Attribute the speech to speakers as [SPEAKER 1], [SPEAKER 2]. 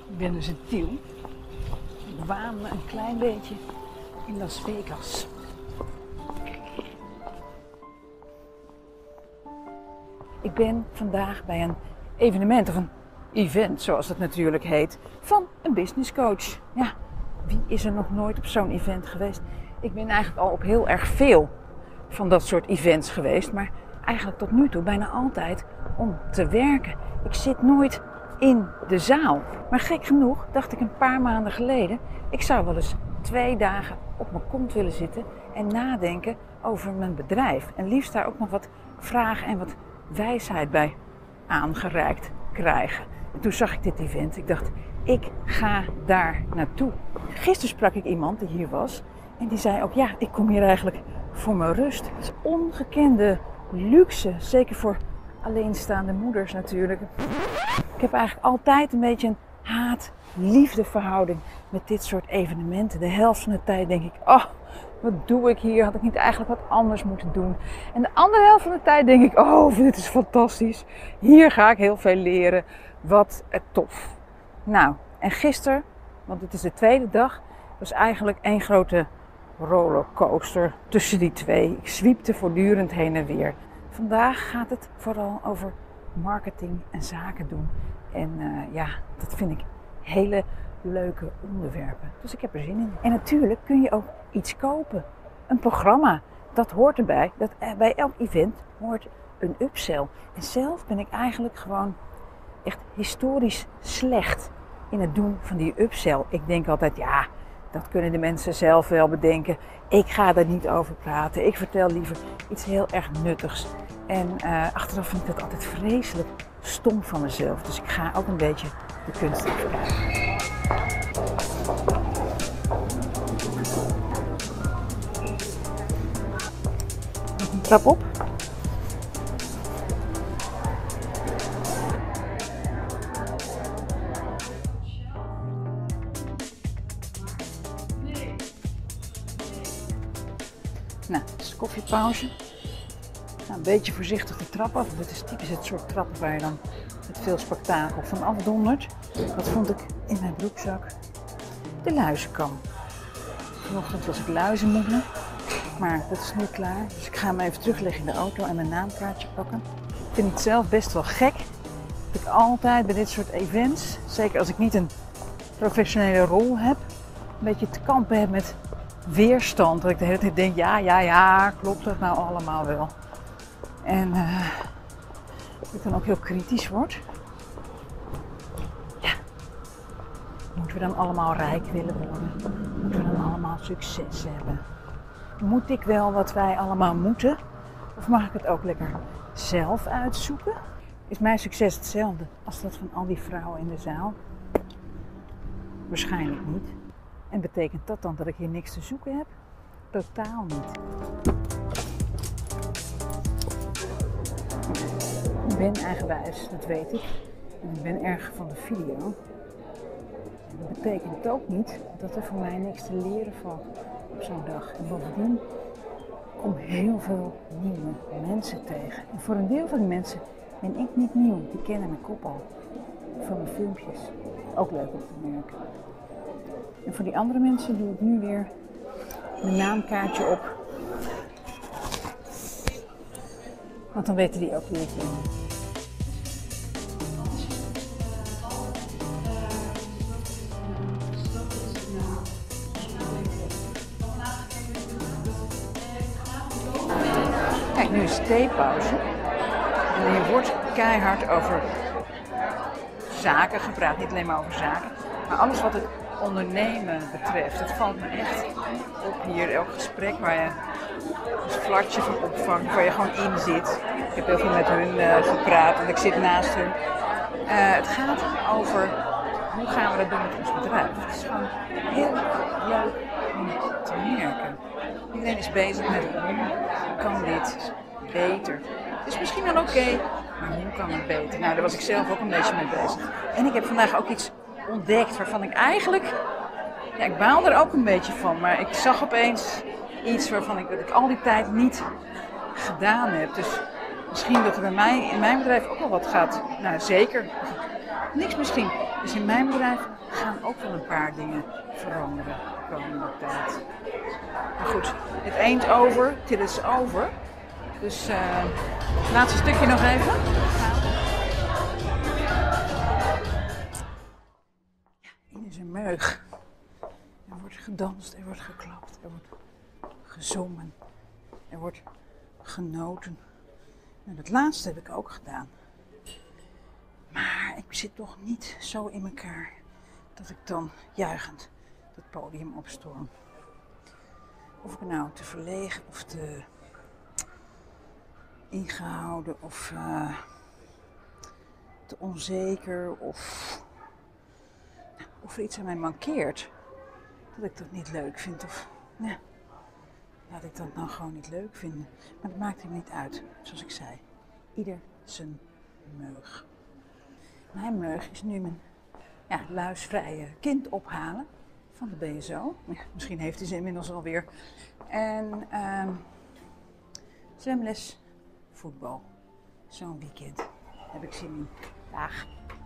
[SPEAKER 1] Ik ben dus in Tiel. Ik waan me een klein beetje in Las Vegas. Ik ben vandaag bij een evenement, of een event zoals het natuurlijk heet, van een businesscoach. Ja, wie is er nog nooit op zo'n event geweest? Ik ben eigenlijk al op heel erg veel van dat soort events geweest, maar eigenlijk tot nu toe bijna altijd om te werken. Ik zit nooit in de zaal. Maar gek genoeg dacht ik een paar maanden geleden, ik zou wel eens 2 dagen op mijn kont willen zitten en nadenken over mijn bedrijf. En liefst daar ook nog wat vragen en wat wijsheid bij aangereikt krijgen. En toen zag ik dit event. Ik dacht, ik ga daar naartoe. Gisteren sprak ik iemand die hier was en die zei ook, ja, ik kom hier eigenlijk voor mijn rust. Het is ongekende luxe, zeker voor alleenstaande moeders natuurlijk. Ik heb eigenlijk altijd een beetje een haat-liefde verhouding met dit soort evenementen. De helft van de tijd denk ik, oh, wat doe ik hier? Had ik niet eigenlijk wat anders moeten doen? En de andere helft van de tijd denk ik, oh, dit is fantastisch. Hier ga ik heel veel leren. Wat tof. Nou, en gisteren, want het is de tweede dag, was eigenlijk één grote rollercoaster tussen die twee. Ik zwiepte voortdurend heen en weer. Vandaag gaat het vooral over marketing en zaken doen. En ja, dat vind ik hele leuke onderwerpen. Dus ik heb er zin in. En natuurlijk kun je ook iets kopen. Een programma. Dat hoort erbij. Bij elk event hoort een upsell. En zelf ben ik eigenlijk gewoon echt historisch slecht in het doen van die upsell. Ik denk altijd, ja, dat kunnen de mensen zelf wel bedenken. Ik ga daar niet over praten. Ik vertel liever iets heel erg nuttigs. En achteraf vind ik dat altijd vreselijk stom van mezelf. Dus ik ga ook een beetje de kunst even kijken. Nog een trap op. Nou, het is de koffiepauze. Nou, een beetje voorzichtig de trap af. Dit is typisch het soort trappen waar je dan met veel spektakel van afdondert. Wat vond ik in mijn broekzak? De luizenkam. Vanochtend was ik luizenmoeder, maar dat is nu klaar. Dus ik ga hem even terugleggen in de auto en mijn naamkaartje pakken. Ik vind het zelf best wel gek dat ik altijd bij dit soort events, zeker als ik niet een professionele rol heb, een beetje te kampen heb met weerstand. Dat ik de hele tijd denk, ja, klopt dat nou allemaal wel? En dat ik dan ook heel kritisch word. Ja. Moeten we dan allemaal rijk willen worden? Moeten we dan allemaal succes hebben? Moet ik wel wat wij allemaal moeten? Of mag ik het ook lekker zelf uitzoeken? Is mijn succes hetzelfde als dat van al die vrouwen in de zaal? Waarschijnlijk niet. En betekent dat dan dat ik hier niks te zoeken heb? Totaal niet. Ik ben eigenwijs, dat weet ik. En ik ben erg van de video. En dat betekent ook niet dat er voor mij niks te leren valt op zo'n dag. En bovendien kom heel veel nieuwe mensen tegen. En voor een deel van die mensen ben ik niet nieuw. Die kennen mijn kop al. Van mijn filmpjes. Ook leuk om te merken. En voor die andere mensen doe ik nu weer mijn naamkaartje op. Want dan weten die ook wie ik ben. Kijk, nu is theepauze. En hier wordt keihard over zaken gepraat. Niet alleen maar over zaken, maar alles wat het ondernemen betreft. Het valt me echt op hier, elk gesprek waar je een flartje van opvangt, waar je gewoon in zit. Ik heb heel veel met hun gepraat, want ik zit naast hun. Het gaat over hoe gaan we dat doen met ons bedrijf. Het is gewoon heel leuk om te merken. Iedereen is bezig met hoe kan dit beter. Het is misschien wel oké, maar hoe kan het beter? Nou, daar was ik zelf ook een beetje mee bezig. En ik heb vandaag ook iets ontdekt waarvan ik eigenlijk, ja, ik baal er ook een beetje van, maar ik zag opeens iets waarvan dat ik al die tijd niet gedaan heb. Dus misschien dat er bij mij in mijn bedrijf ook wel wat gaat, nou zeker, niks misschien. Dus in mijn bedrijf gaan ook wel een paar dingen veranderen de komende tijd. Maar goed, het ain't over till it's over. Dus laatste stukje nog even. Ja, in is een meug. Er wordt gedanst, er wordt geklapt, er wordt gezongen, er wordt genoten. Nou, dat laatste heb ik ook gedaan. Maar ik zit toch niet zo in elkaar dat ik dan juichend het podium opstorm. Of ik nou te verlegen of te ingehouden of te onzeker of er iets aan mij mankeert. Dat ik dat niet leuk vind of ja, laat ik dat nou gewoon niet leuk vinden. Maar dat maakt hem niet uit, zoals ik zei. Ieder zijn meug. Mijn meug is nu mijn luisvrije kind ophalen van de BSO. Ja, misschien heeft hij ze inmiddels alweer. En zwemles, voetbal. Zo'n weekend heb ik zin in. Dag.